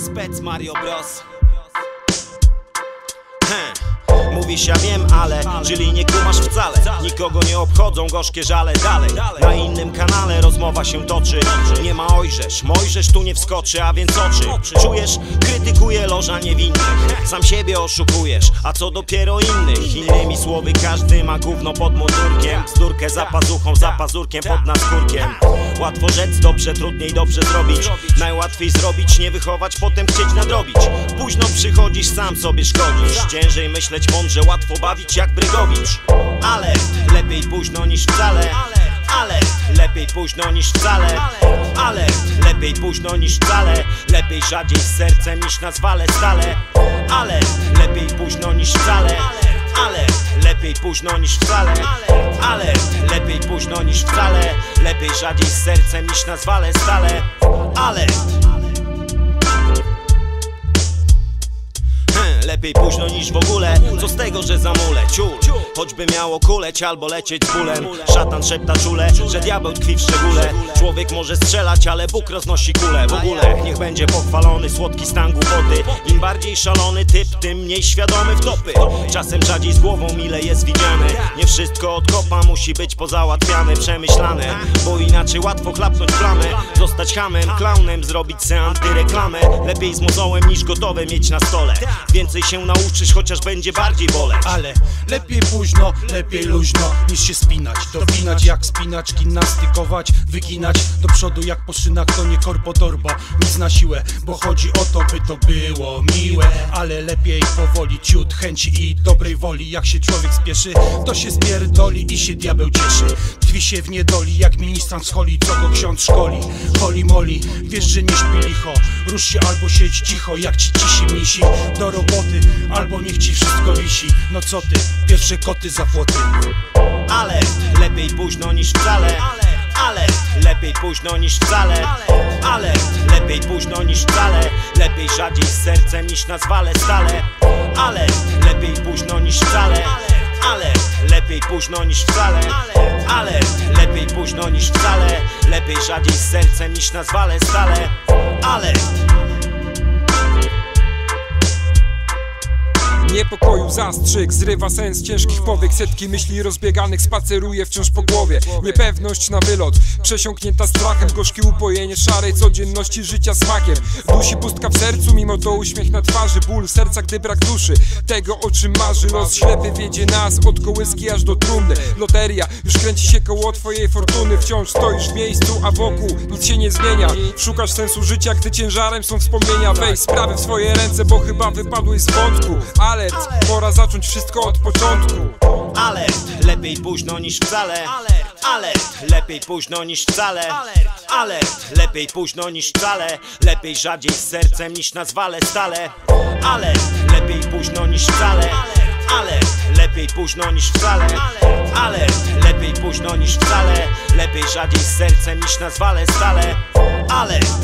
Spec Mario Bros. Mówisz, ja wiem, ale czyli nie kumasz wcale. Nikogo nie obchodzą gorzkie żale. Dalej, na innym kanale rozmowa się toczy. Nie ma ojrzesz, Mojżesz tu nie wskoczy, a więc oczy czujesz, krytykuje loża niewinnych. Sam siebie oszukujesz, a co dopiero innych. Innymi słowy, każdy ma gówno pod mundurkiem. Bzdurkę za pazuchą, za pazurkiem, pod naskórkiem. Łatwo rzec dobrze, trudniej dobrze zrobić. Najłatwiej zrobić, nie wychować, potem chcieć nadrobić. Późno przychodzisz, sam sobie szkodzisz. Ciężej myśleć mądrze, łatwo bawić jak Brygowicz. Alert, lepiej późno niż wcale. Alert, lepiej późno niż wcale. Alert, lepiej późno niż wcale. Lepiej rzadziej z sercem niż na zwale stale. Alert, lepiej późno niż wcale. Alert, lepiej późno niż wcale. Alert, lepiej późno niż wcale. Lepiej rzadziej z sercem niż na zwale stale. Alert. Lepiej późno niż w ogóle. Co z tego, że zamulę ciul, choćby miało kuleć albo lecieć z bólem. Szatan szepta czule, że diabeł tkwi w szczególe. Człowiek może strzelać, ale Bóg roznosi kulę. W ogóle niech będzie pochwalony słodki stan głupoty. Im bardziej szalony typ, tym mniej świadomy wtopy. Czasem rzadziej z głową mile jest widziane. Nie wszystko od kopa musi być pozałatwiane, przemyślane, bo inaczej łatwo chlapnąć flamę. Zostać hamem, klaunem, zrobić se antyreklamę. Lepiej z mozołem niż gotowe mieć na stole. Więcej się nauczysz, chociaż będzie bardziej boleć. Ale lepiej późno, lepiej luźno niż się spinać. Dopinać jak spinacz, gimnastykować, wyginać do przodu jak po szynach. To nie korpotorbo, nic na siłę, bo chodzi o to, by to było miłe. Ale lepiej powoli, ciut chęci i dobrej woli. Jak się człowiek spieszy, to się spierdoli i się diabeł cieszy. Tkwi się w niedoli jak ministrant z holi, co go ksiądz szkoli. Holi moli, wiesz, że nie śpi licho. Rusz się albo siedź cicho, jak ci cisi misi. Do roboty, albo niech ci wszystko wisi. No co ty, pierwsze koty za płoty. Alert, lepiej późno niż wcale. Alert, lepiej późno niż wcale. Alert, lepiej późno niż wcale. Lepiej rzadziej z sercem niż na zwale stale. Alert, lepiej późno niż wcale. Alert, lepiej późno niż wcale. Alert, lepiej późno niż wcale. Lepiej rzadziej z sercem niż na zwale stale. Alert. Niepokoju zastrzyk zrywa sens ciężkich powiek. Setki myśli rozbieganych spaceruje wciąż po głowie. Niepewność na wylot, przesiąknięta strachem. Gorzkie upojenie szarej codzienności życia smakiem. Dusi pustka w sercu, mimo to uśmiech na twarzy. Ból serca, gdy brak duszy tego, o czym marzy. Los ślepy wiedzie nas od kołyski aż do trumny. Loteria, już kręci się koło twojej fortuny. Wciąż stoisz w miejscu, a wokół nic się nie zmienia. Szukasz sensu życia, gdy ciężarem są wspomnienia. Weź sprawy w swoje ręce, bo chyba wypadłeś z wątku. Alert, pora zacząć wszystko od początku. Alert, lepiej późno niż wcale. Alert, lepiej późno niż wcale. Alert, lepiej późno niż wcale. Lepiej rzadziej z sercem niż na zwale stale. Alert, lepiej późno niż wcale. Alert, lepiej późno niż wcale. Alert, lepiej późno niż wcale. Lepiej rzadziej z sercem niż na zwale stale. Alert.